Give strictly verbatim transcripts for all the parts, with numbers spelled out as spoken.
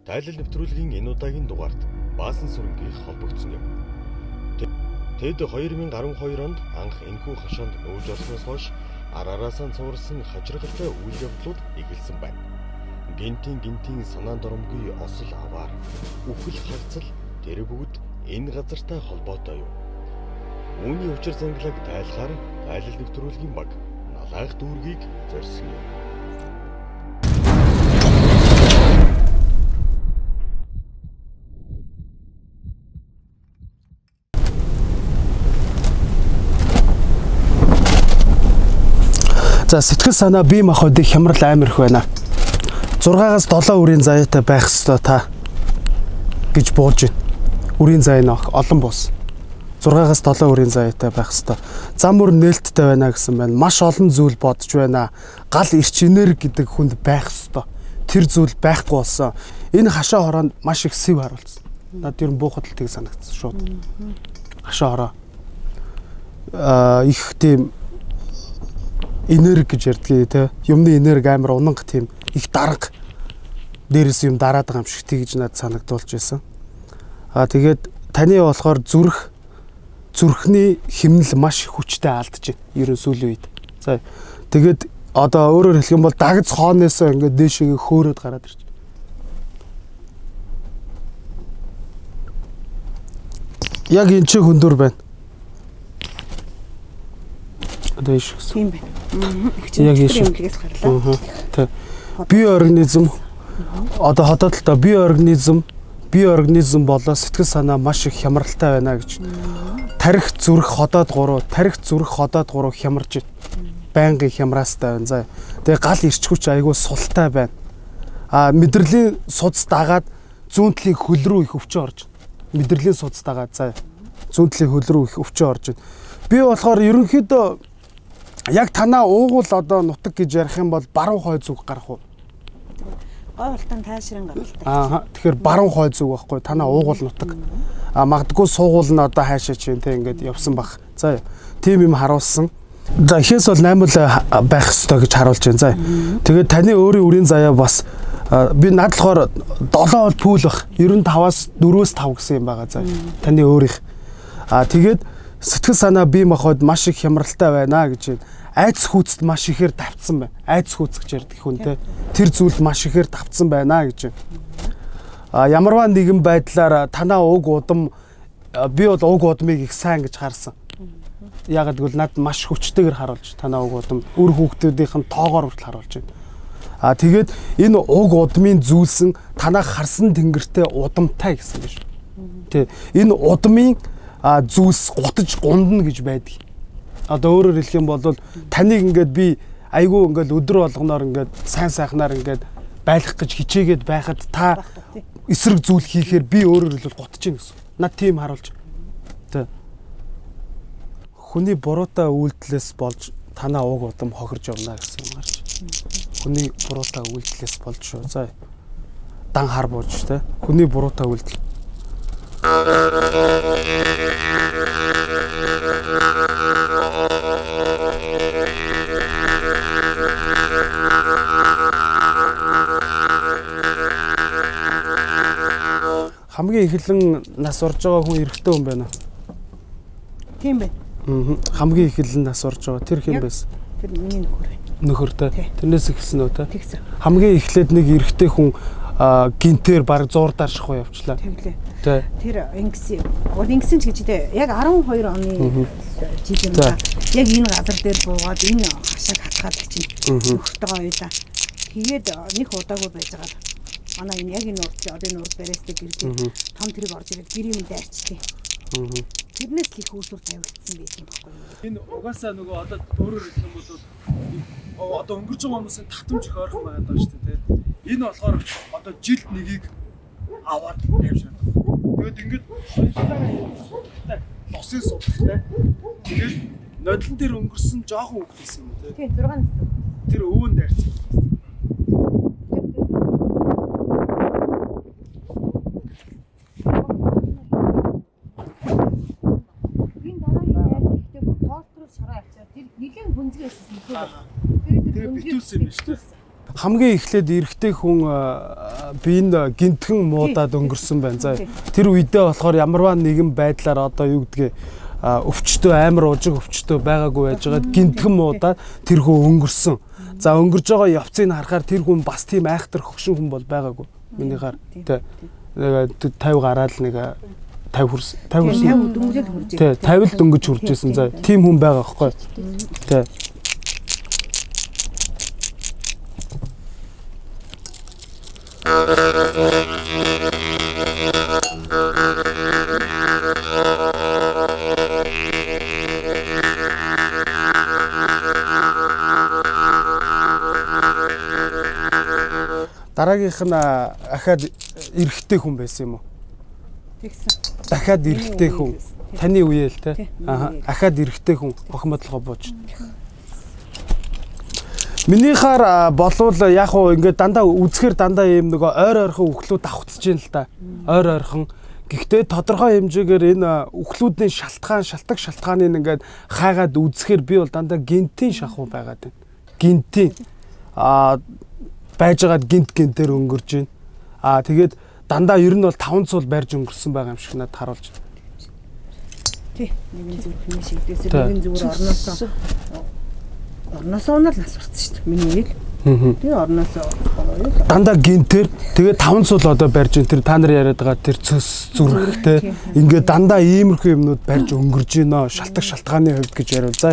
Тайлал нэвтрүүлгийн энэ удаагийн дугаарт Баасан сүрэнгийн холбогдсон юм. Тэд хоёр мянга арван хоёр онд анх энэхүү хашаанд нүүж орсноос хойш арараасаа цуврсан хачиргалтай үйл явдлууд эхэлсэн байна. Гинтийн гинтийн санаанд оромгүй осол аваар, үхэл харцал тэр бүгд энэ газартай холбоотой юм. Үүний учир зангалаг тайлахаар тайлал нэвтрүүлгийн баг налайх дүүргийг зорьсон юм. За сэтгэл санаа бие махбодыг хямрал амар их байна. зургаас долоо үрийн заяатай байх ёстой та гэж буулж байна. Үрийн заяа нөх олон бус. зургаас долоо үрийн заяатай байх ёстой. Зам бүр нээлттэй байна гэсэн байна. Маш олон зүйл бодож байна. Гал эрч энерги гэдэг хүнд байх ёстой. Тэр зүйл байхгүй болсон. Энэ хашаа хороонд маш их сэв харуулсан. Над ер нь буухад л тийг санагдсан шууд. Хашаа хороо. Аа их тийм энерги гэж ярьдгийг те юмны энерги амар унанга тийм их дарга дээрээс юм дараад байгаа юм шиг тэгж надад санагдуулж байсан. Аа тэгээд таны болохоор зүрх зүрхний хэмнэл маш хүчтэй алдаж байна. Ерөн сүүлийн үед. За тэгээд одоо өөрөөр хэлэх юм бол дагц хооносоо ингээд дээшээ хөөрөөд гараад ирж байна. Яг энэ ч хөндөр байна. Дэш. Тийм байна. Яг ийшээс гарлаа. Тэг. Бие организм одоо хотод л та бие организм бие организм болоо сэтгэл санаа маш их хямралтай байна гэж. Тарих зүрх ходоод гурав, тарих зүрх ходоод гурав хямарж байна. Байнгын хямраастай байна. За. Тэгээ гал ирч хүч айгүй султай байна. А мэдрэлийн судас дагаад зүүнтлийн хөл рүү их өвчөө орж байна. Мэдрэлийн судас дагаад за зүүнтлийн хөл рүү их өвчөө орж байна. Би болохоор ерөнхийдөө яг танаа уугуул одоо нутаг гэж ярих юм бол баруун хой зүг гарах уу? Гой ултан тайшрын гаралтай. Аа тэгэхээр баруун хой зүг байхгүй танаа уугуул нутаг. А магадгүй суугуул нь одоо хаашаа чинь те ингээд явсан бах. За тийм юм харуулсан. За ихээс бол восемь л байх ёстой гэж харуулж байна. За тэгээд таны өөрийн үрийн заяа бас би над болохоор долоо бол пүүл бах. девяносто-аас дөрвөөс тавь гэсэн юм байгаа. За таны өөрийнх. А тэгээд сэтгэл санаа бие махбод маш их хямралтай байна гэж байна. Айц хүүцэд маш ихээр давтсан байна. Айц хүүц гэж ярьдаг хүн те. Тэр зүйлд маш ихээр давтсан байна гэж байна. А ямарваа нэгэн байдлаар танаа уг удам би бол уг удмыг их сайн гэж харсан. Яг гэвэл над маш хүчтэйгээр харуулж танаа уг удам үр хүүхдүүдийнх нь тоогоор хүртэл харуулж байна. А тэгээд энэ уг удмын зүйлсэн танаа харсан тэнгэртэй удамтай гэсэн биш. Тэ энэ удмын а зүйлс гутаж гундна гэж байдаг. Одоо өөрөөр хэлэх юм бол таныг ингээд би айгүй ингээд өдөр болгоноор ингээд сайн сайхнаар ингээд байлгах гэж хичээгээд байхад та эсрэг зүйл хийхээр би өөрөөр хэлбэл гутж гин гэсэн. Над тийм харуулж. Тэ. Хүний буруутай үйлдэлээс болж танаа уг удам хохирж явна гэсэн юм гарч. Хүний буруутай үйлдэлээс болж шүү. За. Дан хар бууж тэ. Хүний буруутай үйлдэл. Хамгийн ихэлэн нас орж байгаа хүн эрэгтэй хүн байна. Тийм байна. Аа. Хамгийн ихэлэн нас орж байгаа тэр хэн байсан? Тэр миний нөхөр байна. Нөхөртэй. Тэрнээс ихсэн үү те? Тэгсэн. Хамгийн эхлээд нэг эрэгтэй хүн гинтээр баг зур дарших явчлаа. Тэглээ. Тэ. Тэр ингэсэн. Гол ингэсэн ч гэж дээ. Яг арван хоёр оны жил юм да. Яг энэ газар дээр буугаад энэ хашааг хатгаад чинь нөхөртөөгөө уйлаа. Тэгээд нэг удаагүй байж байгаа. Манай энэ яг энэ урд одоо энэ урд барьстай гэрдээ том тэрэг орж ирээд гэрийн дайрчтیں۔ Аа. Тэрнээс л их үүсвэр тавигдсан байх юм баггүй. Энэ угаасаа нөгөө одоо өөрөөр хэлэх юм бол одоо өнгөрч байгаа хүмүүсийн татамж их ойрхон байгаад байгаа шүү дээ. Энэ болохоор одоо жилд нэгийг аваад тавьшаад. Тэгээд ингээд хоёулаа носын судалтай. Тэгээд нодлон дээр өнгөрсөн жоохон үг гэсэн юм тий. Тийм зургаан. Тэр өвөн дайрсан. Нийлэн гүнзгийсэн. Тэгээ битүүлсэн юм шүү дээ. хамгийн эхлээд эрэгтэй хүн биенд гинтхэн муудаад өнгөрсөн байна. За тэр үедээ болохоор ямарваа нэгэн байдлаар одоо юу гэдгийг өвчтөө амар ужиг өвчтөө байгаагүй байжгаад гинтхэн муудаад тэр хүн өнгөрсөн. За өнгөрж байгаа явцыг харахаар тэр хүн бас тийм айхтар хөгшин хүн бол байгаагүй. Миний гар тий пятьдесят гараад нэг пятьдесят хүрс пятьдесят хүрсэн. дөнгөж хурж. Тий пятьдесят л дөнгөж хурж исэн. За тийм хүн байгаа байхгүй. Тий. Дараагийнх нь ахаад эрэгтэй хүн байсан юм уу? Тэгсэн. Дахиад эрэгтэй хүн. Таны үеэл те. Аа. Ахаад эрэгтэй хүн охин бодлого бууж. Минийхаар болвол яг уу ингээд дандаа үзэхэр дандаа ийм нөгөө ойр ойрхон үхлүүд давхцж юм л та. Ойр ойрхон. Гэхдээ тодорхой хэмжээгээр энэ үхлүүдийн шалтгаан, шалтгаан шалтгааныг ингээд хайгаад үзэхэр би бол дандаа гинтийн шахуу байгаад байна. Гинтийн аа байжгаад гинт гинтээр өнгөрж байна. Аа тэгээд дандаа ер нь бол таван цул барьж өнгөрсөн байгаа юм шиг надад харуулж байна. Тий, нэгэн зүг хэмээ шигдээсээ нэгэн зүгээр орноосоо орноосоо унаад нас урцсан шүү дээ. Миний үеийг. Тэгээ орноосоо дандаа гинтээр тэгээд таван цул одоо барьж ин тэр та нар яриад байгаа тэр цөс зүрхтэй ингээд дандаа иймэрхүү юмнууд барьж өнгөрж байна. Шалтгаан шалтгааны хувьд гэж яриул заа.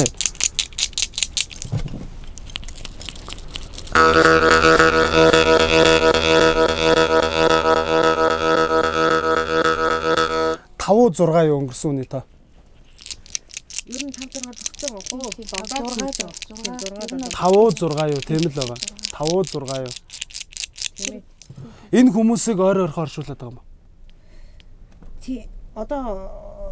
таван зураг юу өнгөрсөн үний та. Ер нь таван зураг тогтсон уу? зураг зураг таван зураг юу тийм л байгаа. таван зураг юу. Энэ хүмүүсийг ойр ойрхон оршуулад байгаа юм. Тий, одоо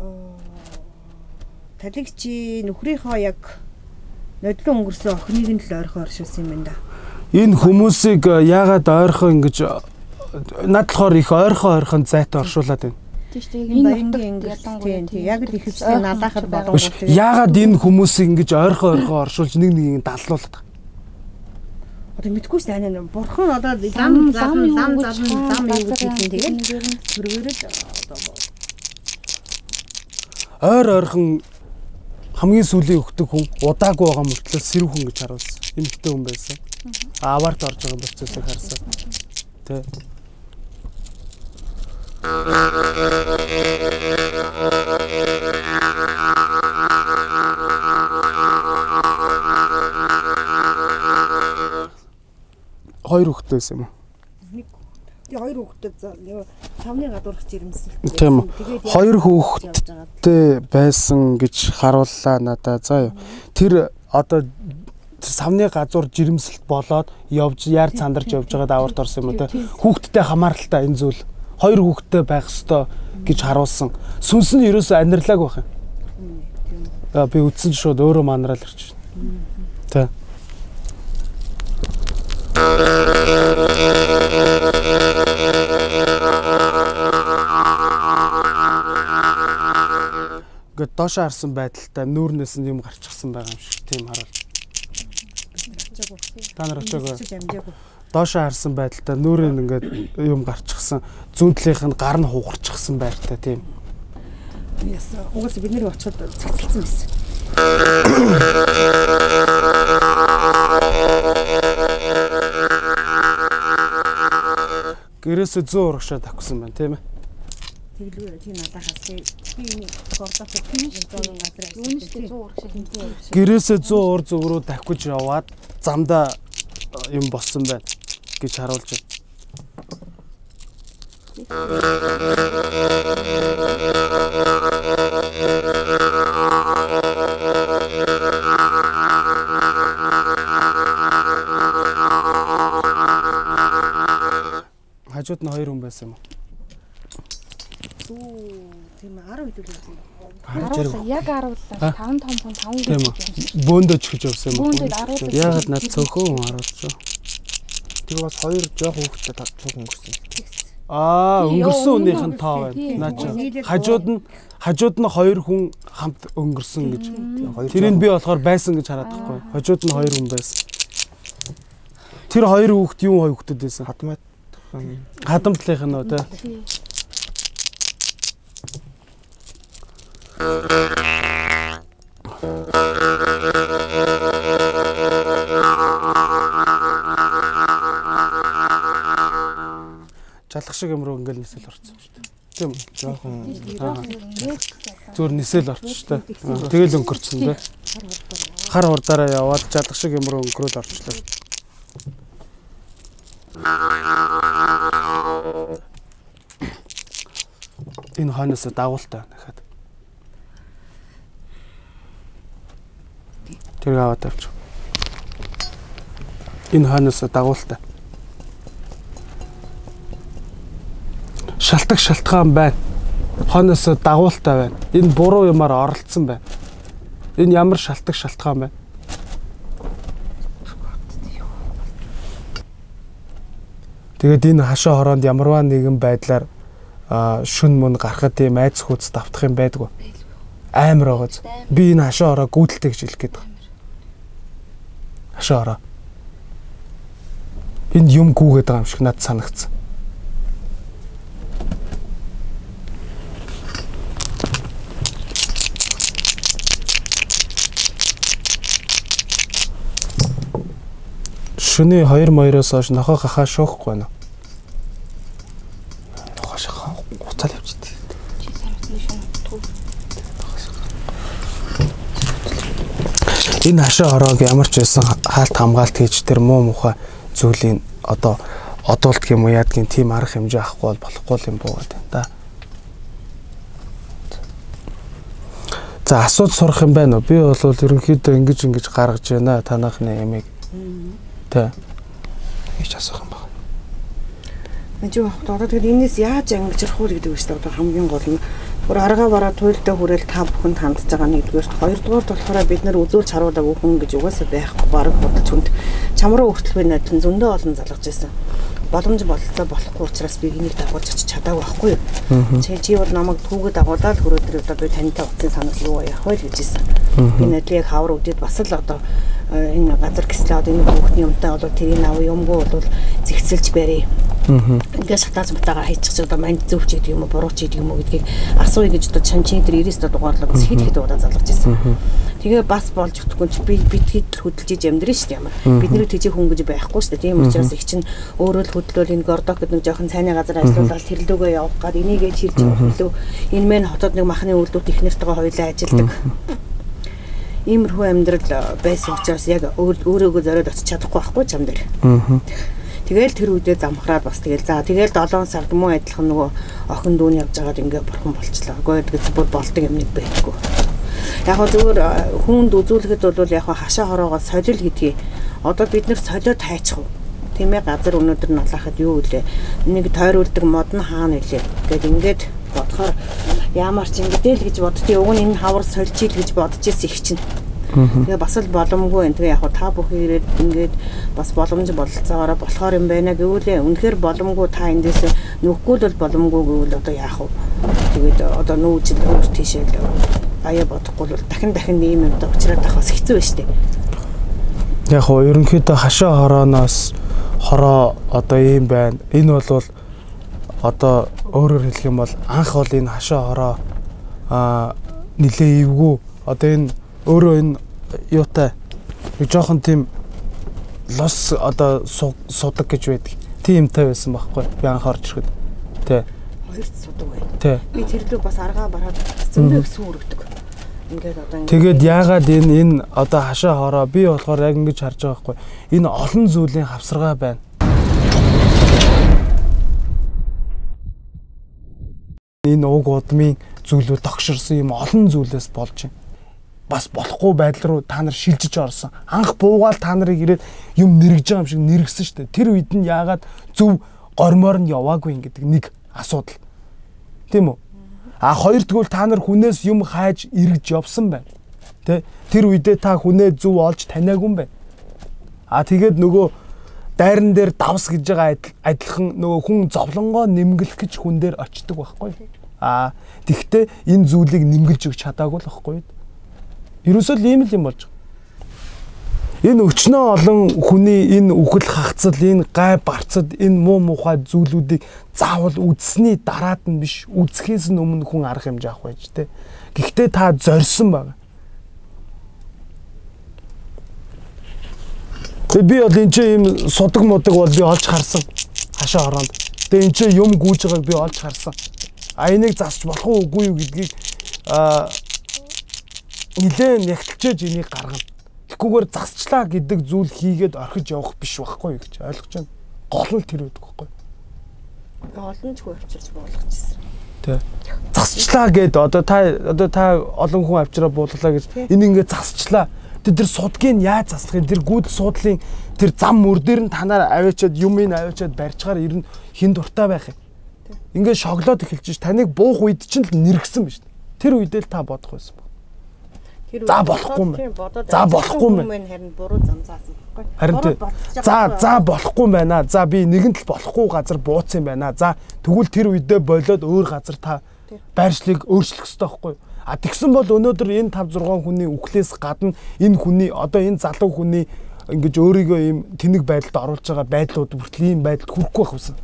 талигчи нөхрийнхөө яг нодлон өнгөрсөн охиныг нь л ойрхон оршуулсан юм байна да. Энэ хүмүүсийг яагаад ойрхон ингэж над болохоор их ойрхон ойрхон зайтай оршуулад байна. Энэ баянгийн ялангуяа тий яг л их хэвсээ надаахад боломжтой. Яагаад энэ хүмүүсийг ингэж ойрхон ойрхон оршуулж нэг нэгийг даллуулад байгаа. Одоо мэдгүй шүү дээ. Бурхан одоо зам зам зам зам зам юу гэж хэлсэн тэгээд төргөрөд одоо ойр ойрхон хамгийн сүүлийн өгдөг хүн удаагүй байгаа мөртлөө сэрв хүн гэж харуулсан. Эмэгтэй хүн байсан. Аварт орж байгаа процессыг харсан. Тэ. Хоёр хүүхдтэй байсан юм уу? Нэг. Тэгээ хоёр хүүхдтэй савны гадуурх жирэмсэл. Тийм үү. Хоёр хүүхдтэй байсан гэж харууллаа надаа. За тэр одоо савны газар жирэмсэлт болоод явж яар цандарч явж байгаад аварт орсон юм уу те. Хүүхдтэй хамааралтай энэ зүйл. Хоёр хүүхдтэй байх ёстой гэж харуулсан. Сүнс нь ерөөсөө анирлааг байх юм. Аа би үтсэн ч шууд өөрөө манарал ирж байна. Тэ. Гэт доош харсан байдалтай нүүрнээс нь юм гарчихсан байгаа юм шиг тийм харуул. Та нар очоогүй. Доош харсан байдалтай нүүрэн ингээд юм гарчихсан. Зүүн талынх нь гар нь хугарчихсан байртай тийм. Яс угаас бид нэр очиход цэцэлсэн байсан. Гэрээсээ зөө урагшаа тавьсан байна тийм ээ. Тэглгүй тийм надахаас би энэ гордоос тийм зүүн газар үүнтэй зүү урагшаа хэмжээ. Гэрээсээ зөө ур зүг рүү тавьж яваад замдаа юм болсон байна гэж харуулж байна. Хажууд нь хоёр хүн байсан юм уу? Оо тийм арав хэдүүлээ. Харуулсан яг харууллаа. таван том хүн таван тийм үү. Бөөндөө ч гэж явсан юм уу? Бөөндөө харуулсан. Яагаад над цөөхөн харуулсан? Тэр бас хоёр жоох хүүхдтэй цуг өнгөрсөн. Аа, өнгөрсөн хүнийх нь тоо байна. Наа чи хажууд нь хажууд нь хоёр хүн хамт өнгөрсөн гэж. Тэрийг би болохоор байсан гэж хараад байхгүй. Хажууд нь хоёр хүн байсан. Тэр хоёр хүүхэд юу хоёр хүүхдүүд байсан? Хадмат Хадамтлынх нь үү те. Жалах шиг юмруу ингээл нисэл орсон шүү дээ. Тийм үү? жоохон Зүгээр нисэл орсон шүү дээ. Тэгэл өнгөрцөн дээ. Хар хурдаараа яваад жалах шиг юмруу өнгөрөөл орчлоо. Энэ ханаас дагуултай байна гэхэд. Тэр аваад авч. Энэ ханаас дагуултай. Шалтгаан шалтгаан байна. Ханаас дагуултай байна. Энэ буруу юмар оролцсон байна. Энэ ямар шалтгаан шалтгаан байна? Тэгээд энэ хашаа хороонд ямарваа нэгэн байдлаар шүн мөн гарахад тийм айц хүйц давтах юм байдгүй. Амар байгааз. Би энэ хашаа хороо гүйдэлтэй гэж хэлэх гээд байна. Хашаа хороо. Энд юм гүүгээд байгаа юм шиг надад санагдсан. Шүний хоёр моёроос хойш нохоо хахаа шуухгүй байна. Нохоо шахаа уцаал явчихдаг. Энэ хашаа хороог ямар ч байсан хаалт хамгаалт хийж тэр муу мухай зүйлийн одоо одуулт юм уу яадгийн тийм арга хэмжээ авахгүй бол болохгүй юм буугаад байна да. За асууд сурах юм байна уу? Би бол ерөнхийдөө ингэж ингэж гаргаж байна танахны ямиг. Тэ. Ич асах юм байна. Энд юу одоо тэгээд энэс яаж ангижрах вэ гэдэг үстэй одоо хамгийн гол нь бүр аргаа бараа туйлдаа хүрээл та бүхэнд хандж байгаа нэгдүгээр хоёрдугаар болохоор бид нар үзүүлж харуулаагүй хүн гэж угаасаа байхгүй бараг бодож хүнд чамруу хүртэл би найдлан зөндөө олон залгаж байсан. Боломж бололцоо болохгүй учраас би энийг дагуулж очиж чадаагүй байхгүй юу. Чи чи бол намайг түүгээ дагуулаад хөрөөдөр одоо би тантай утсын санаас юу яах вэ гэж хэлсэн. Би найдлаа яг хавар үдээд бас л одоо энэ газар гислээд энэ хүүхдийн юмтай бол тэрийг аваа юмгүй бол зэгцэлж барья. Ингээд шатаац батагаар хийчих одоо манд зөвч гэдэг юм уу буруу ч гэдэг юм уу гэдгийг асууя гэж одоо чанчин дээр ирээсээ дугаарлаа бас хэд хэд удаа залгаж ирсэн. Тэгээ бас болж өгөхгүй чи би битгээд хөдөлж иж амьдрын шүү дээ ямар. Бидний төжих хүн гэж байхгүй шүү дээ. Тийм учраас их чинь өөрөө л хөдлөөл энэ гордок гэдэг нэг жоохон цайны газар ажиллаулаад тэрлүүгөө явах гад энийгээ чирж явах лөө энэ мэн хотод нэг махны үйлдвэрт их нэртэйгээ хоёулаа ажилладаг. Иймэрхүү амьдрал байсан учраас яг өөрөөгөө зориод очиж чадахгүй байхгүй чам дээр. Тэгэл тэр үедээ замхраад бас тэгэл за тэгэл долоон сард муу адилхан нөгөө охин дүүн явж байгаад ингээ бурхан болчлаа. Гэхдээ тэгээс бүр болдог юм нэг байхгүй. Яг хөө зүгээр хүнд үзүүлэхэд бол яг хашаа хороогоо солил гэдгийг одоо бид нэр солиод хайчих уу. Тийм ээ газар өнөөдөр налахад юу үлээ. Нэг тойруулдаг мод нь хаана илээ. Гэт ингээд бодохоор ямар ч ингэдэл гэж боддгийг уг нь энэ хавар сольж ил гэж бодож ирсэн их чинь. Тэгээ бас л боломжгүй энэ. Тэгээ яг та бүхэн ирээд ингээд бас боломж бололцоогоор болохоор юм байна гэвүлээ. Үнэхээр боломжгүй та эндээс нүхгүй л боломжгүй гэвэл одоо яах вэ? Тэгээд одоо нүүж өөр тийшээ л аяа бодохгүй бол дахин дахин ийм юм да уучраад авах хэцүү байна шүү дээ. Яг хоо ерөнхийдөө хашаа хорооноос хороо одоо ийм байна. Энэ бол одоо өөрөөр хэлэх юм бол анх бол энэ хашаа хороо аа нилээ эвгүй. Одоо энэ өөрөө энэ юутай нэг жоохон тийм лос одоо судаг гэж байдаг. Тийм юмтай байсан байхгүй. Би анх орж ирэхэд. Тэ. Хоёрт судаг бай. Тэ. Би тэрлүү бас аргаа бараад зөндөө их сүү өргөдөг. Ингээд одоо ингээд тэгээд яагаад энэ энэ одоо хашаа хороо би болохоор яг ингэж харж байгаа байхгүй. Энэ олон зүйлийн хавсаргаа байна. Энэ уг удмын зүйлүүд тогширсон юм олон зүйлээс болж байна. Бас болохгүй байдал руу та нар шилжиж орсон. Анх буугаал та нарыг ирээд юм нэргэж байгаа юм шиг нэргсэн шүү дээ. Тэр үед нь яагаад зөв гормоор нь яваагүй юм гэдэг нэг асуудал. Тийм үү? А хоёр тэгвэл та нар хүнээс юм хайж эргэж явсан байна. Тэ? Тэр үедээ та хүнээ зөв олж таниагүй юм байна. А тэгээд нөгөө дайран дээр давс гэж байгаа адилхан нөгөө хүн зовлонгоо нэмгэлэх гэж хүн дээр очдөг байхгүй. А тэгвэл энэ зүйлийг нэмгэлж өгч чадаагүй л байхгүй. Ерөөсөө л ийм л юм болж байгаа. Энэ өчнөө олон хүний энэ үхэл хагцал, энэ гай барцад, энэ муу мухай зүйлүүдийг заавал үзсний дараад нь биш, үзэхээс нь өмнө хүн арга хэмжээ авах байж тээ. Гэхдээ та зорьсон байна. Тэгээ би бол энэ чинь ийм судаг мудаг бол би олж харсан. Хашаа ороонд. Тэгээ энэ чинь юм гүйж байгааг би олж харсан. А энийг засч болох уу үгүй юу гэдгийг а нилээн ягтлчээж энийг гаргана. Тэггүйгээр засчлаа гэдэг зүйл хийгээд орхиж явах биш байхгүй гэж ойлгож байна. Гол нь тэр байдаг байхгүй. Олон ч хүн авчирч буулгачихсан. Тэ. Засчлаа гэд одоо та одоо та олон хүн авчираа буулгалаа гэж энэ ингээд засчлаа. Тэд тэр судгийг яаж заслахын тэр гүйдэл суудлын тэр зам мөр дээр нь танаар аваачаад юм ин аваачаад барьчаар ирнэ хин дуртай байх юм. Ингээд шоглоод эхэлж ш таныг буух үед чинь л нэргсэн биш. Тэр үедээ л та бодох байсан. За болохгүй юм. За болохгүй юм. Харин буруу зам заасан байхгүй. Харин за за болохгүй байна. За би нэгэнт л болохгүй газар бууцсан байна. За тэгвэл тэр үедээ болоод өөр газар та байршлыг өөрчлөх ёстой байхгүй. А тэгсэн бол өнөөдөр энэ five six хүний үхлээс гадна энэ хүний одоо энэ залуу хүний ингэж өөрийгөө ийм тэнэг байдалд оруулж байгаа байдлууд хүртэл ийм байдалд хүрэхгүй байх үсэн.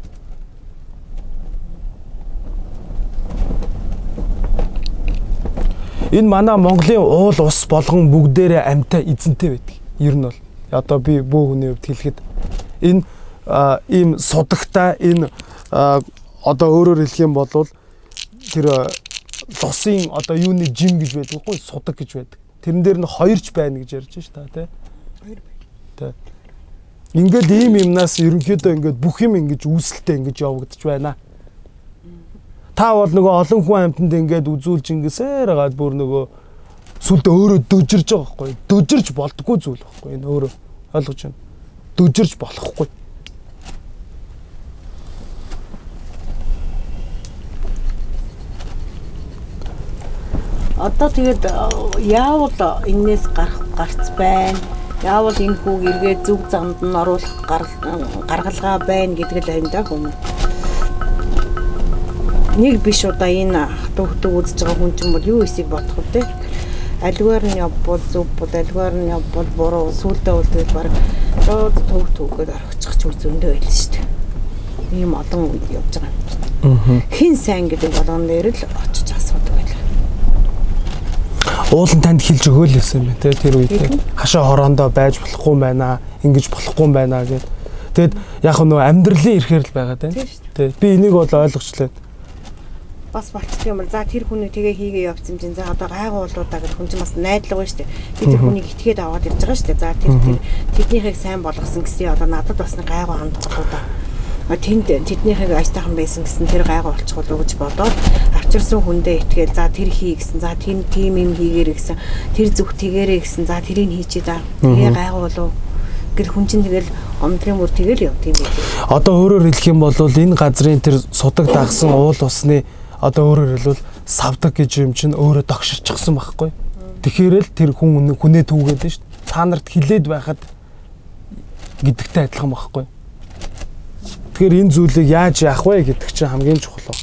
Энэ манай Монголын уул ус болгон бүгдээрээ амьтаа эзэнтэй байдаг. Ер нь бол одоо би бөө хүний хувьд хэлэхэд энэ ийм судагтай энэ одоо өөрөөр хэлэх юм бол тэр лосын одоо юуны жим гэж байдаг хгүй судаг гэж байдаг. Тэрэн дээр нь хоёрч байна гэж ярьж ш та тий. Хоёр байна. Тий. Ингээд ийм юмнаас ерөнхийдөө ингээд бүх юм ингэж үүсэлтэй ингэж явагдаж байна. Та бол нөгөө олон хүн амьтанд ингээд үзүүлж ингэсээр хагаад бүр нөгөө сүлд өөрөө дөжирж байгаа байхгүй. Дөжирж болдгоо зүйл байхгүй. Энэ өөрөө ойлгож байна. Дөжирж болохгүй. Одоо тэгээд яавал энээс гарах гарц байна. Яавал энэ хүүг эргээд зүг замд нь оруулах гаргалгаа байна гэдэг л амьдаа хүн. Нэг биш удаа энэ хатуухдаа үзэж байгаа хүн ч юм бол юу эсийг бодох вэ? Альваар нь явбал зүг бол альваар нь явбал буруу сүулдэ үлдээд баг шууд төг төгөөд орхичих ч үзэндээ байл шүү дээ. Ийм олон үед явж байгаа юм. Аа. Хин сайн гэдэг болгон дээр л очиж асуудаг байл. Уулын танд хэлж өгөөл байсан юм те тэр үед хашаа хороондоо байж болохгүй байна, ингэж болохгүй байна гэд. Тэгэд яг нөө амьдралын ихээр л байгаа те. Тэ би энийг бол ойлгочлаа. Бас болчих юм бол за тэр хүний тэгээ хийгээ явцсан чинь за одоо гайгуулуудаа гэж хүн чинь бас найдлага байна шүү дээ. Би тэр хүнийг итгээд аваад ирж байгаа шүү дээ. За тэр тэр тэднийхийг сайн болгосон гэсэн одоо надад бас нэг гайгуу ханд болоо. Тэнд тэднийхийг аятайхан байсан гэсэн тэр гайгуу болчихвол гэж бодоод авчирсан хүндээ итгээл за тэр хий гэсэн за тийм тийм юм хийгээрэй гэсэн тэр зүг тэгээрэй гэсэн за тэрийг хийчээ за тэгээ гайгуу болов гэр хүн чинь тэгэл омдрын мөр тэгэл явд юм билээ. Одоо өөрөөр хэлэх юм бол энэ газрын тэр судаг дагсан уул усны одоо өөрөөр хэлбэл савдаг гэж юм чинь өөрөө догширчихсан байхгүй. Тэгэхээр л тэр хүн хүнээ түүгээд нь шүү дээ. Та нарт хилээд байхад гэдэгтэй адилхан байхгүй. Тэгэхээр энэ зүйлийг яаж яах вэ гэдэг чинь хамгийн чухал.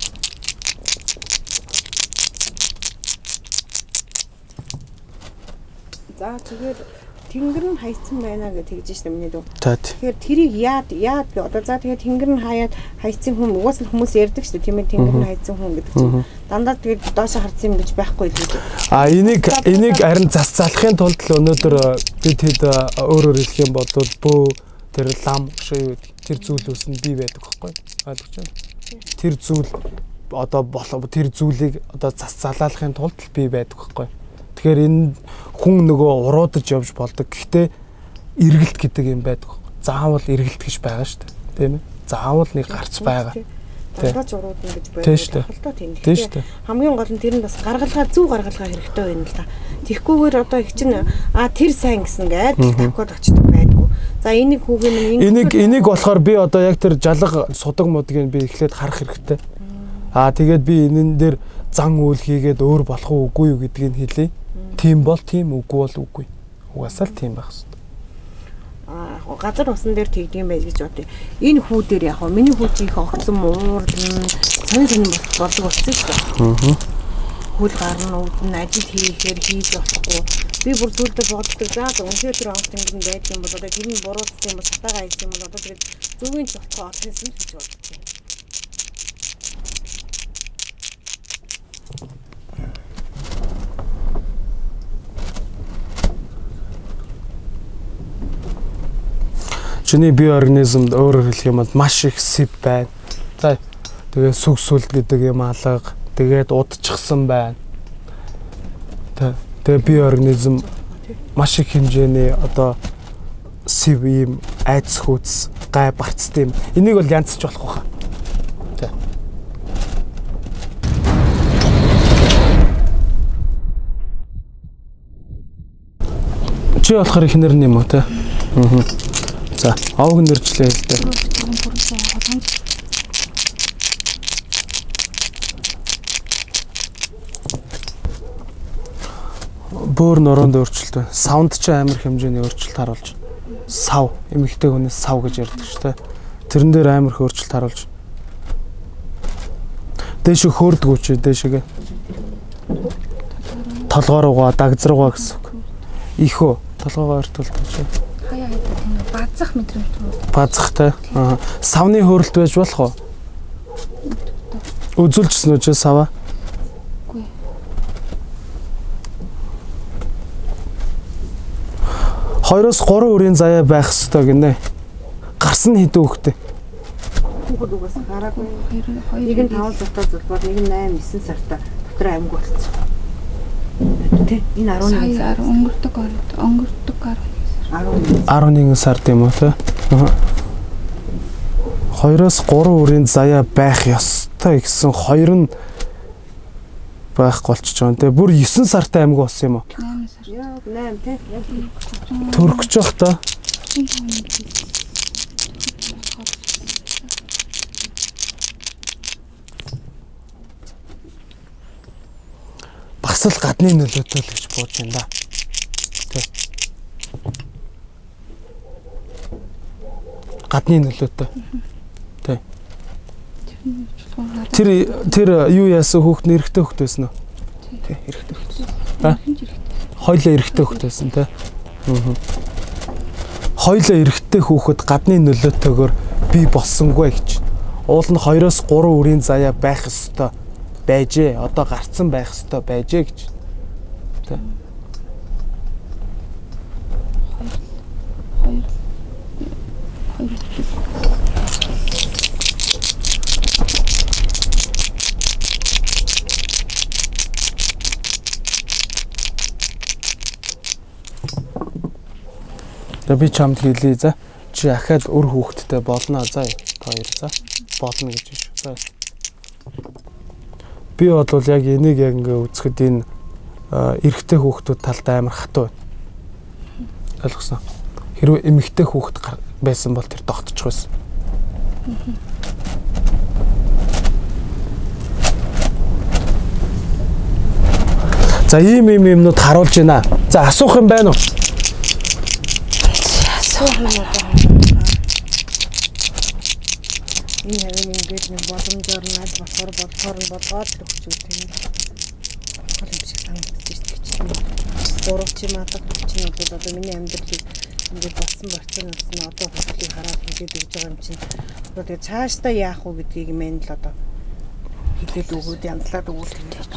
За тэгэхээр тэнгэр нь хайцсан байна гэж тэгж штэ миний дүү. Тэгэхээр тэрийг яад яад гэ одоо за тэгээд тэнгэр нь хаяад хайцсан хүн угаас л хүмүүс ярьдаг штэ тийм ээ тэнгэр нь хайцсан хүн гэдэг чинь дандаа тэгээд доошо харцсан юм гэж байхгүй л үү. А энийг энийг харин зас залахын тулд л өнөөдөр бид хэд өөрөөр хэлэх юм бол бөө тэр лам шээ тэр зүйлөөс нь бий байдаг байхгүй ойлгож байна. Тэр зүйл одоо болоо тэр зүйлийг одоо зас залаалахын тулд л бий байдаг байхгүй. Тэгэхээр энэ хүн нөгөө уруудаж явж болдог. Гэхдээ эргэлт гэдэг юм байдаг. Заавал эргэлт гэж байгаа шүү дээ. Тийм ээ. Заавал нэг гарц байгаа. Дандаа ч урууд ингэж байдаг. Халтаа тийм. Тийм шүү дээ. Хамгийн гол нь тэр нь бас гаргалгаа зөв гаргалгаа хэрэгтэй байна л да. Тэгхгүйгээр одоо их чинь а тэр сайн гэсэн гээд тавхад очдог байдгүй. За энийг хүүгийн минь энийг энийг болохоор би одоо яг тэр жалга судаг модгийг би эхлээд харах хэрэгтэй. Аа тэгээд би энэн дээр зан үйл хийгээд өөр болох уу үгүй юу гэдгийг хэлье. Тийм бол тийм, үгүй бол үгүй. Угаасаа л тийм байх хэрэгтэй. Аа газар усан дээр тэгдэм байж гэж бодъё. Энэ хүү дээр яг миний хүү чи их огцсон муур сонь сонь болдог болсон шүү дээ. Аа. хөл гарна үүдэн ажил хийхээр хийж болохгүй. Би бүр зүйлдээ боддог. За үнэхээр тэр онц ингэн байдаг юм бол одоо тэр нь буруутсан юм бол сатагаа хийсэн юм бол одоо тэгээд зөвгийн ч болохгүй олон юм гэж боддог. Чиний бие организмд өөрөөр хэлэх юм бол маш их сэв байна. За тэгээ сүгсүлт гэдэг юм алга, тэгээд удчихсан байна. Тэгээ бие организм маш их хэмжээний одоо сэв юм айц хүүц гай барцтай юм. Энийг бол янзч болох байхаа. За. Чи болохоор их нэр юм уу те? Аа. За, авг нэрчлээ л дээ. Бөөр нороонд өөрчлөлт байна. Саунд ч амар хэмжээний өөрчлөлт харуулж. Сав, эмэгтэй хүнээс сав гэж ярьдаг шүү дээ. Тэрэн дээр амар их өөрчлөлт харуулж. Дээш хөөрдөг үчи дээшгээ. Толгоор угаа, дагзар угаа гэсэн үг. Ихөө толгоогоо ортолдог чи. Хаяа хайдаг юм базах мэдрэмж үү? Базахтай. Аа. Савны хөөрөлт байж болох уу? Үзүүлчихсэн үү чи саваа? Үгүй. Хоёроос гурван үрийн заяа байх ёстой гинэ. Гарсан хэдэн хүүхдээ? Хүүхэд угаас гараагүй. Нэг нь таван сартаа зүлбод, нэг нь найман эсэн сартаа дотор амьг болцсон. Тэ энэ арван нэг сар өнгөрдөг өнгөрдөг арван нэг сард юм уу те? Хоёроос гурван үрийн заяа байх ёстой гэсэн хоёр нь байхгүй болчихж байгаа. Тэгээ бүр есөн сартай амьг болсон юм уу? найман сар. Яа, найман те. Төрөх гэж бах та. Бас л гадны нөлөөтэй л гэж бууж байна да. Тэ. Гадны нөлөөтэй. Тэ. Тэр тэр юу яасан хүүхд нь эрэгтэй хүүхд байсан уу? Тэ, эрэгтэй хүүхд. Аа. Хоёлаа эрэгтэй хүүхд байсан тэ. Аа. Хоёлаа эрэгтэй хүүхэд гадны нөлөөтэйгээр бий болсонгүй гэж. Уул нь хоёроос гурван үрийн заяа байх ёстой байжээ. Одоо гарцсан байх ёстой байжээ гэж. Тэ. Би чамд хэлье за. Чи ахаад өр хүүхэдтэй болно за. Хоёр за. Болно гэж шүү. За. Би бодвол яг энийг яг ингээ үзэхэд энэ эрэгтэй хүүхдүүд талдаа амар хатуу байна. Ойлгосон. Хэрвээ эмэгтэй хүүхэд байсан бол тэр тогтчих байсан. За ийм ийм юмнууд харуулж байна. За асуух юм байна уу? Асуух юм уу? Энэ яг ингээд нэг боломжоор наад болохоор болохоор нь болгоод л өгч үү тийм. Хол юм шиг санагдаж байна гэж. Гурвч мадаг чинь одоо одоо миний амьдралыг ингээд болсон болчихсон нь одоо хөдөлгөөнийг хараад хэлээд өгж байгаа юм чинь. Одоо тэгээ цаашдаа яах вэ гэдгийг мэн л одоо хэлээд өгөөд янзлаад өгүүлэх юм байна.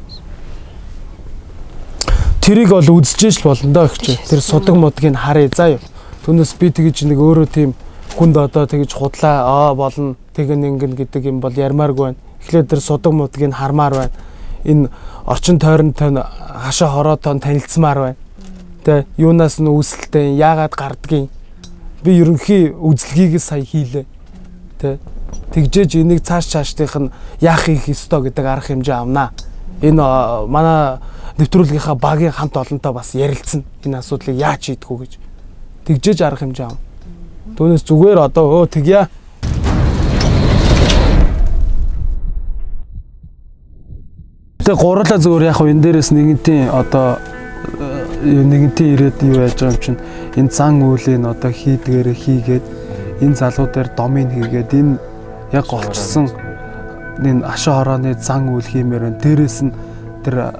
Тэрийг бол үзчихэж болно доо гэж. Тэр судаг модгийг харъя заа юу. Түүнээс би тэгэж нэг өөрөө тийм хүнд одоо тэгэж худлаа аа болно тэгэн ингэн гэдэг юм бол ярмааргүй байна. Эхлээд тэр судаг модгийг хармаар байна. Энэ орчин тойронтой хашаа хороотой танилцмаар байна. Тэ юунаас нь үүсэлтэй яагаад гардгийг би ерөнхий үзлэгийг сая хийлээ. Тэ тэгжээж энийг цааш цаашдынх нь яах их ёстой гэдэг арга хэмжээ авнаа. Энэ манай нэвтрүүлгийнхаа багийн хамт олонтой бас ярилцсан. Энэ асуудлыг яаж шийдэх үү гэж. Тэгжээж арга хэмжээ авна. Түүнээс зүгээр одоо өө тэгье. Тэ гурлаа зүгээр яг энэ дээрээс нэгэнтийн одоо нэгэнтийн ирээд юу яаж байгаа юм чинь энэ зан үйлийг одоо хийдгээрээ хийгээд энэ залуудаар домыг хийгээд энэ яг голчсон энэ ашаа хорооны зан үйл хиймээр байна. Дээрээс нь тэр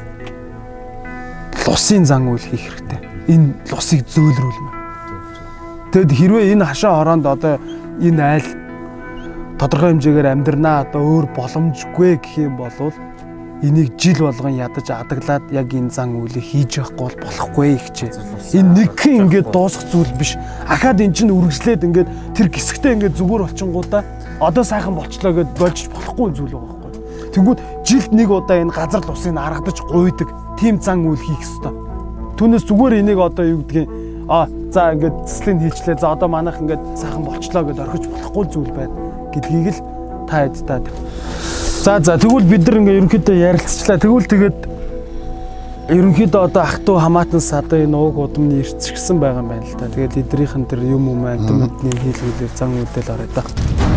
лусын зан үйл хийх хэрэгтэй. Энэ лусыг зөөлрүүлнэ. Тэгэд хэрвээ энэ хашаа хороонд одоо энэ айл тодорхой хэмжээгээр амьдрнаа одоо өөр боломжгүй гэх юм бол энийг жил болгон ядаж адаглаад яг энэ зан үйлийг хийж явахгүй бол болохгүй гэжээ. Энэ нэгхэн ингээд дуусах зүйл биш. Ахаад эн чинь үргэлжлээд ингээд тэр гисгтээ ингээд зүгээр болчингуудаа одоо сайхан болчлоо гэд болж болохгүй зүйл байгаа байхгүй. Тэнгүүд жилд нэг удаа энэ газар лусыг аргадаж гуйдаг тийм зан үйл хийх ёстой. Түүнээс зүгээр энийг одоо юу гэдгийг а за ингээд цэцлийг хийчлээ. За одоо манайх ингээд сайхан болчлоо гэд орхиж болохгүй зүйл байна гэдгийг л та эдтаа. За за тэгвэл бид нар ингээ ерөнхийдөө ярилцчлаа. Тэгвэл тэгээд ерөнхийдөө одоо ах トゥ хамаатан садын энэ ууг удамны ирцгсэн байгаа юм байна л да. Тэгээд эдрийнх нь тэр юм юм амт мэдний хийлгүүлээр зан үдэл орой да.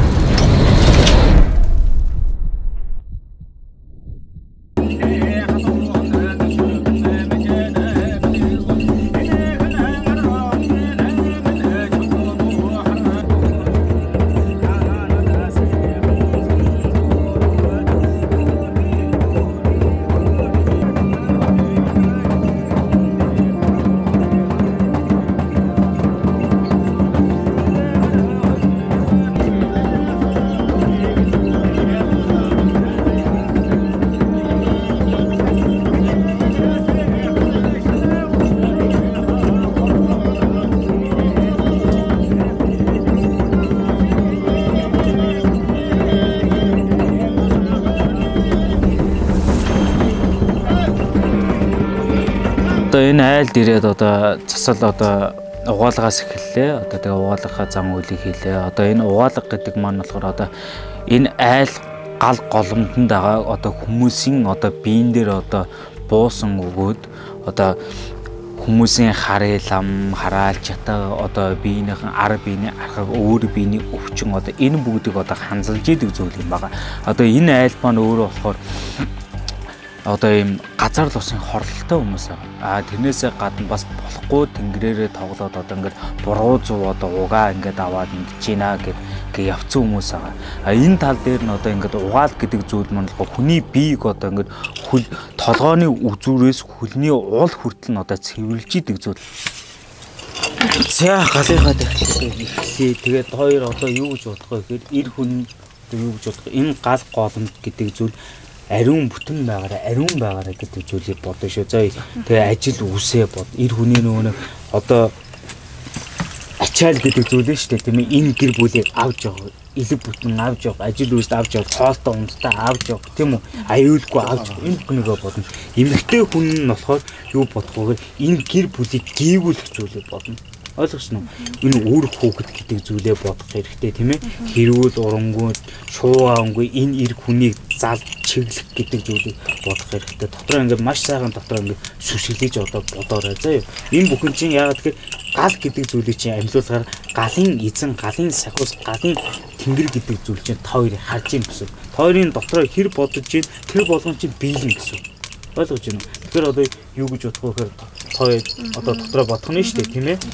Одоо энэ айл дээрээд одоо засал одоо угаалгаас эхэллээ. Одоо тэгээ угаалгахаа зам үйлийг хийлээ. Одоо энэ угаалга гэдэг маань болохоор одоо энэ айл гал голомдонд байгаа одоо хүмүүсийн одоо биен дээр одоо буусан өгөөд одоо хүмүүсийн хараа лам, хараал чатаа одоо биенийхэн ар биений архаг өөр биений өвчин одоо энэ бүгдийг одоо ханзалж идэг зүйл юм байна. Одоо энэ айл маань өөрөө болохоор одоо ийм газар лусын хорлолтой хүмүүс аа. А тэрнээсээ гадна бас болохгүй тэнгэрээрээ тоглоод одоо ингээд буруу зов одоо угаа ингээд аваад ингэж гинэ гэд гээ явцсан хүмүүс аа. А энэ тал дээр нь одоо ингээд угаал гэдэг зүйл маань хүний биеийг одоо ингээд хөл толгооны үзүүрээс хөлний уул хүртэл нь одоо цэвэрлж идэг зүйл. За галынхаа эхлэе. Тэгээд хоёр одоо юу гэж бодох вэ гэхээр эр хүн одоо юу гэж бодох вэ? Энэ гал голомт гэдэг зүйл ариун бүтэн байгаараа ариун байгаараа гэдэг зүйлийг бодно шүү. За тэгээ ажил үсээ бод. Эр хүний нөгөө одоо ачаал гэдэг зүйл нь шүү дээ тийм ээ. Энэ гэр бүлийг авч явах, элэг бүтэн авч явах, ажил үст авч явах, хоолтой ундтай авч явах тийм үү? Аюулгүй авч явах. Энэ хүнийгээ бодно. Эмэгтэй хүн нь болохоор юу бодох вэ гэхээр энэ гэр бүлийг гээгүүлэх зүйлийг бодно. Ойлгосноо энэ үр хөөгд гэдэг зүйлээ бодох хэрэгтэй тийм ээ. Хэрүүл урангууд шуугаангүй энэ эр хүнийг зал чиглэх гэдэг зүйлийг бодох хэрэгтэй. Дотроо ингээд маш сайхан дотроо ингээд шүшиглэж одоо бодоорой заа юу. Энэ бүхэн чинь яагаад гэхээр гал гэдэг зүйлийг чинь амьлуулахаар галын эзэн, галын сахиус, галын тэнгэр гэдэг зүйл чинь та хоёрыг харж ийн гэсэн. Та хоёрын дотроо хэр бодож ийн тэр болгон чинь биелнэ гэсэн. Ойлгож байна уу? Тэгэхээр одоо юу гэж бодох вэ гэхээр той одоо дотроо бодох нь шүү дээ тийм ээ.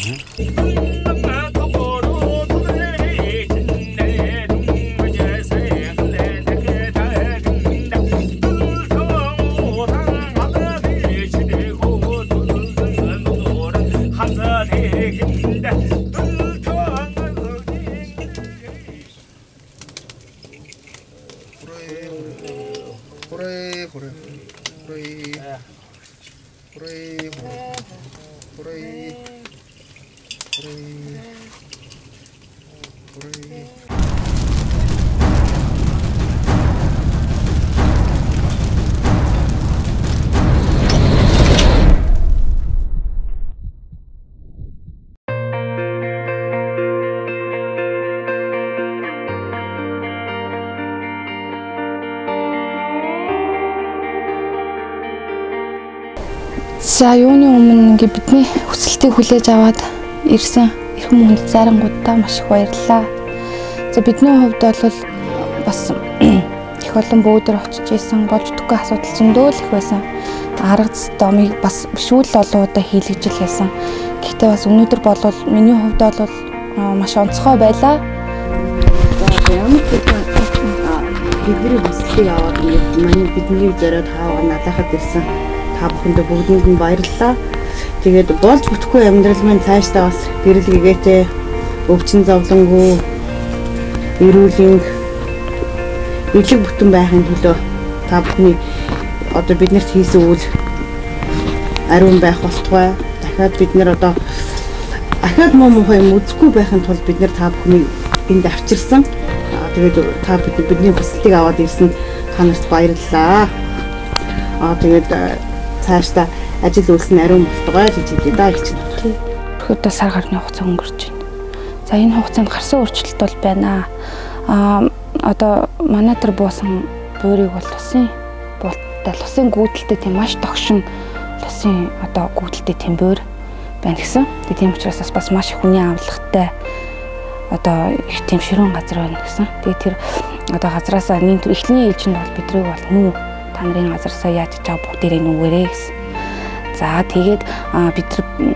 За юуны өмнө ингээ бидний хүсэлтийг хүлээж аваад ирсэн эрхэм хүнд зарангуудаа маш их баярлалаа. За бидний хувьд бол бас их олон бөөдөр очиж исэн болж өгөхгүй асуудал зөндөө л их байсан. Арга домыг бас бишүүл олоодаа хийлгэж хэлсэн. Гэхдээ бас өнөөдөр бол миний хувьд бол маш онцгой байлаа. За ямар бидний хүслийг аваад ингээд манай бидний зориод хааваа налахад ирсэн та бүхэндээ бүгдэнд нь баярлалаа. Тэгээд болж бүтэхгүй амьдрал маань цаашдаа бас гэрэл гэгээтэй өвчин зовлонгүй эрүүлийн элэг бүтэн байхын төлөө та бүхний одоо биднэрт хийсэн үйл ариун байх болтугай. Дахиад бид нэр одоо дахиад муу мухай юм үзэхгүй байхын тулд бид нэр та бүхний энд авчирсан. Тэгээд та бидний хүслийг аваад ирсэн та нарт баярлалаа. Аа тэгээд цаашдаа ажил үйлс нь ариун болтугай гэж хэлээ да их чинь. Өдөө сар гарны хугацаа өнгөрч байна. За энэ хугацаанд гарсан өөрчлөлт бол байна. Аа одоо манай тэр буусан буурийг бол усын буулттай усын гүйдэлтэй тийм маш тогшин усын одоо гүйдэлтэй тийм буур байна гэсэн. Тэгээд тийм учраас бас маш их хүний авлагатай одоо их тийм ширүүн газар байна гэсэн. Тэгээд тэр одоо газраасаа нэг төр эхний ээлжинд бол бидрэг бол нүү та нарын газарсаа яаж чав бүгдээрээ нүгээрээ гэсэн. За тэгээд бид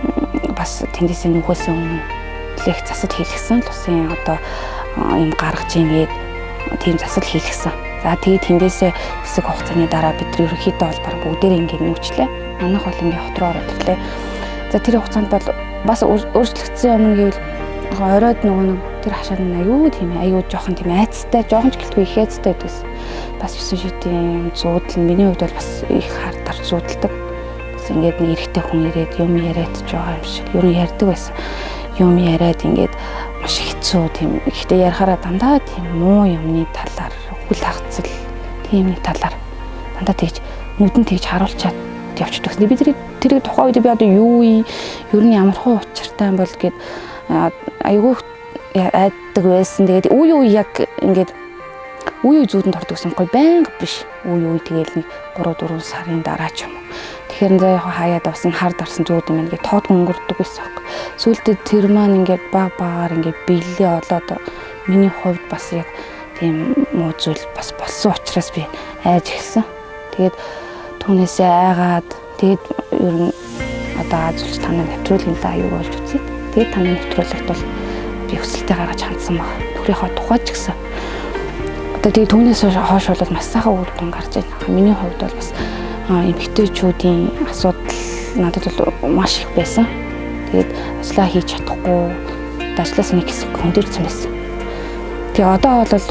бас тэндээс нүхээс өмнө лех засад хийлгсэн л усын одоо юм гаргаж ийгээд тийм засал хийлгсэн. За тэгээд тэндээсээ хэсэг хугацааны дараа бид ерөнхийдөө бол баг бүгдээрээ ингээд нүүчлээ. Манайх бол ингээд хот руу ороод ирлээ. За тэр хугацаанд бол бас өөрчлөгдсөн юм гэвэл оройд нөгөө нэг тэр хашаад нь аюу тийм аюу жоохон тийм айцтай жоохон ч гэлтгүй их айцтай байдагс. Бас юусэн шидийн зүүдэл миний хувьд бол бас их хардаар зүүдэлдэг. Бас ингээд нэг эрэгтэй хүн ирээд юм яриад ч байгаа юм шиг. Юу ярьдаг байсан. Юм яриад ингээд маш хэцүү тийм ихтэй ярихаараа дандаа тийм муу юмны талаар хүл хагцал тийм нэг талаар дандаа тэгж нүдэн тэгж харуулчаад явчихдаг. Бид тэр тэрийг тухайн үед би одоо юу юу ер нь ямар хуу учиртай юм бол гээд айгүй айддаг байсан. Тэгээд үе үе яг ингээд үе үе зүүдэнд ордог гэсэн гой байнга биш. Үе үе тэгээл нэг гурав дөрвөн сарын дараа ч юм уу. Тэгэхээр нэ яг хаяад авсан хард арсан зүүд юм ингээд тоод өнгөрдөг байсан. Сүүлдээ тэр маань ингээд баг багаар ингээд биелээ олоод миний хувьд бас яг тийм муу зүйл бас болсон учраас би айж эхэлсэн. Тэгээд түүнээсээ айгаад тэгээд ер нь одоо азуулж танаа нэвтрүүлгийн даа юу болж үзье. Тэгээд танаа нэвтрүүлэгт бол би өсөлтөө гаргаж хандсан баг. Нөхрийнхөө тухайч гэсэн. Одоо тэгээд түүнээс хойш бол маш сайхан үр дүн гарч байна. Миний хувьд бол бас эмэгтэйчүүдийн асуудал надад бол маш их байсан. Тэгээд ажлаа хийж чадахгүй, ажлаас нэг хэсэг хөндөрсөн байсан. Тэгээ одоо бол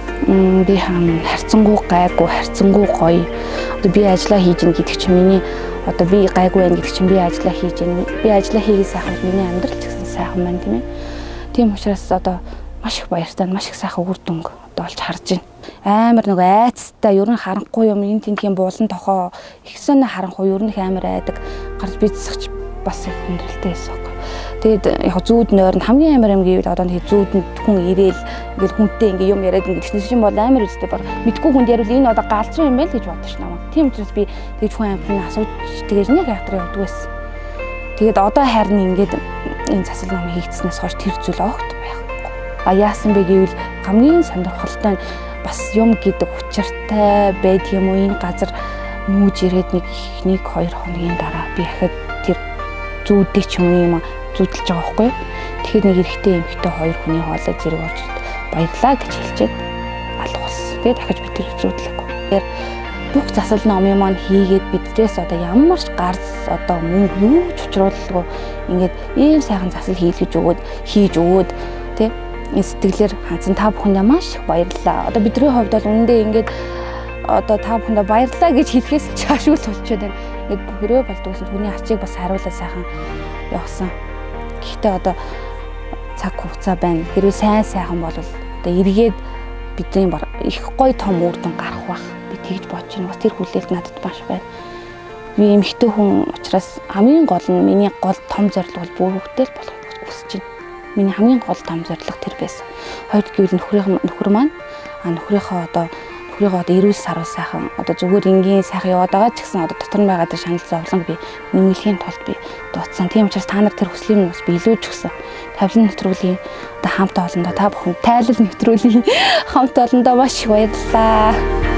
би харьцангуй гайгүй, харьцангуй гоё. Одоо би ажлаа хийж ин гэдэг чинь миний одоо би гайгүй байна гэдэг чинь би ажлаа хийж ин. Би ажлаа хийгээ сайхан миний амьдрал ч гэсэн сайхан байна тийм ээ. Тийм учраас одоо маш их баяртай, маш их сайхан үр дүн одоо олж харж байна. Амар нэг айцтай, ер нь харанхуй юм, энэ тентгийн буулан тохоо их сонь харанхуй, ер нь их амар айдаг. Гарч бицсагч бас их хүндрэлтэй байсан. Тэгээд яг зүүд нойрон хамгийн амар юм гэвэл одоо нэг зүүдэнд хүн ирээл ингээл хүнтэй ингээ юм яриад ингээ тэгсэн чинь бол амар үстэй баг мэдгүй хүнд яривал энэ одоо галзуу юм байл гэж бодож байна. Тийм учраас би тэгж хүн амтны асууж тэгэж нэг яатраа явдаг байсан. Тэгээд одоо харин ингээд энэ засал ном хийгдснээс хойш тэр зүйл огт байхгүй. А яасан бэ гэвэл хамгийн сонирхолтой нь бас юм гэдэг учиртай байдаг юм уу, энэ газар нүүж ирээд нэг нэг хоёр хоногийн дараа би ахад тэр зүүдтэй ч юм юм зүудэлж байгаа байхгүй. Тэгэхээр нэг эрэгтэй эмэгтэй хоёр хүний хоолой зэрэг орж ирд баярлаа гэж хэлчихэд алга болсон. Тэгээд дахиж би тэр зүүдлээгүй. Тэгэхээр бүх засал номын маань хийгээд бидрээс одоо ямар ч гарц одоо мөнгө юу ч учруулалгүй ингээд ийм сайхан засал хийлгэж өгөөд хийж өгөөд тий энэ сэтгэлээр хандсан та бүхэндээ маш их баярлалаа. Одоо бидний хувьд бол үнэндээ ингээд одоо та бүхэндээ баярлалаа гэж хэлэхээс чаашгүй болчиход байна. Ингээд хэрвээ болдог гэсэн хүний ачийг бас хариулаа сайхан явсан. Гэхдээ одоо цаг хугацаа байна. Хэрвээ сайн сайхан бол одоо эргээд бидний их гоё том үр дүн гарах бах. Би тэгж бодож байна. Бас тэр хүлээлт надад маш байна. Би эмэгтэй хүн учраас хамгийн гол нь миний гол том зорилго бол бүгдээ л болох хүсэж байна. Миний хамгийн гол том зорилго тэр байсан. Хоёрд гэвэл нөхрийн нөхөр маань а нөхрийнхөө одоо нөхрийгөө одоо эрүүл сарвал сайхан одоо зүгээр энгийн сайхан яваад байгаа ч гэсэн одоо дотор нь байгаа тэр шанал зовлон би нэмэлхийн тулд би дуудсан. Тийм учраас та нар тэр хүслийг нь бас биелүүлж өгсөн. Тавлан нэвтрүүлгийн одоо хамт олондоо та бүхэн тайлал нэвтрүүлгийн хамт олондоо маш их баярлалаа.